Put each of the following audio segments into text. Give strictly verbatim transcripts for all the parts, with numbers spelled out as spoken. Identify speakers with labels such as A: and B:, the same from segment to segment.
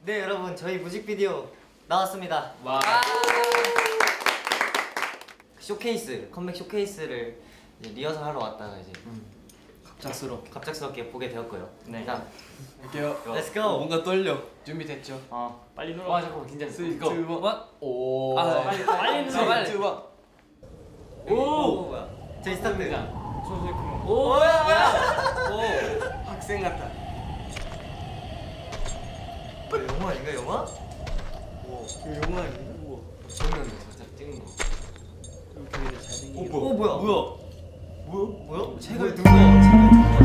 A: 네 여러분, 저희 뮤직비디오 나왔습니다.
B: 와.
A: 쇼케이스, 컴백 쇼케이스를 이제 리허설 하러 왔다가 이제
B: 음. 갑작스럽게
A: 갑작스럽게 보게 되었고요.
B: 네.
A: 일단
B: 할게요.
A: Let's go.
B: 어, 뭔가 떨려. 준비됐죠?
A: 어
B: 빨리 눌러.
A: 와 잠깐만 긴장했어.
B: 쓰리, 투, 원. 오.
A: 아,
B: 빨리
A: 빨리 눌러, 빨리.
B: 투, 원.
A: 오, 오 뭐야? 저희 스타트.
B: 오,
A: 뭐야 뭐야? 오
B: 학생 같다.
A: 뭐 영화 아닌가 영화?
B: 오, 이거 영화 아닌가? 우와.
A: 정면도 살짝 찍는 거.
B: 이렇게 잘생긴.
A: 오 뭐야? 뭐야? 뭐야? 뭐야?
B: 책을
A: 누구야? 책을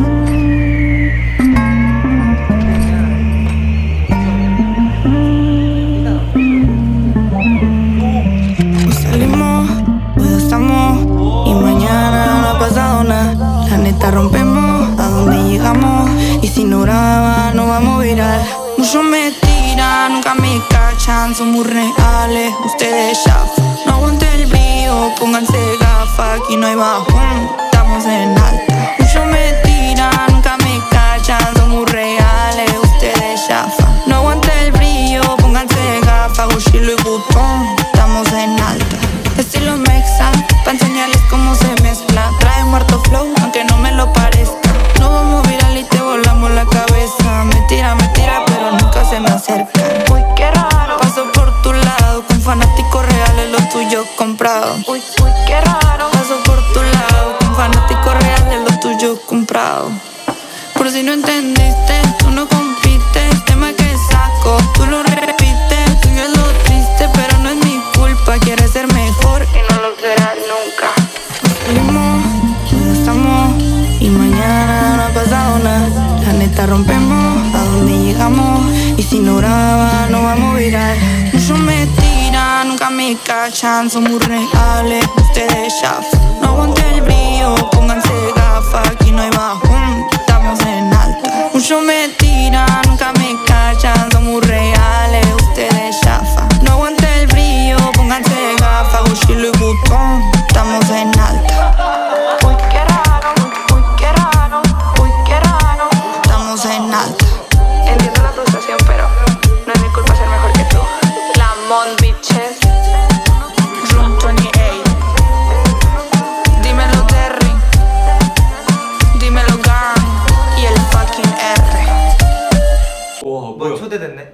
C: Hoy salimos, hoy estamos y mañana no ha pasado nada. La neta rompemos a donde llegamos y si no graba no vamos viral. Muchos me tiran, nunca me cachan, son muy reales, ustedes chafa. No aguante el brillo, pónganse gafas, aquí no hay bajón, estamos en alta. Muchos me tiran, nunca me cachan, son muy reales, ustedes chafa. No aguante el brillo, pónganse gafas, Gucci, Louis Vuitton, estamos en alta. Estilo mexa, pa' enseñarles cómo se mezcla. Trae muerto flow, aunque no me lo parezca. No vamos viral y te volamos la cabeza. Me tira, me tira, pero nunca se me acerca. Uy, qué raro. Paso por tu lado, con fanáticos reales, lo tuyo comprado. Uy, uy, qué raro. Paso por tu lado, con fanáticos reales, lo tuyo comprado. Por si no entendiste, tú no compites. Tema que saco, tú lo repites. Tuyo es lo triste, pero no es mi culpa. Quieres ser mejor y no lo serás nunca. Salimos, hoy estamos y mañana no ha pasado nada. La neta rompemos a donde llegamos y si no graba no vamos viral. Muchos me tiran, nunca me cachan, son muy reales, ustedes chafa. No aguante el brillo, pónganse gafas, aquí no hay bajón, estamos en alta. Muchos me tiran, nunca me cachan, son muy reales, ustedes chafa. No aguante el brillo, pónganse gafas, Gucci, Louis Vuitton, estamos en alta. Uy, qué raro, uy, qué raro, uy, qué raro, estamos en alta. Entiendo la frustración, pero no es mi culpa ser mejor que tú. La Mon Bitches, Room veintiocho. Dímelo Terry, dímelo Gang y el fucking R.
B: 와,
A: 뭐
B: 뭐야?
A: 초대됐네.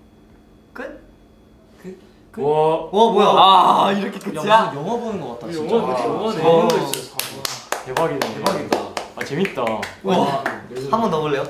A: 끝?
B: 와,
A: 와 뭐야?
B: 아, 이렇게 끝이야?
A: 야, 무슨 영화 보는 거 같다. 진짜.
B: 영화, 영화네.
A: 아,
B: 대박이다. 대박이다. 아, 재밌다.
A: 와, 한 번 더 볼래요?